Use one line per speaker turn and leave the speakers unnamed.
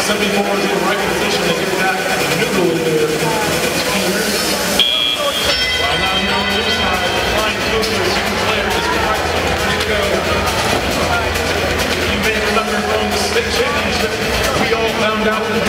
Some people want to be in the right position to get that noodle in there. Right now here on the other side, flying coaster, super player is right to go. You may remember from the state championship, we all found out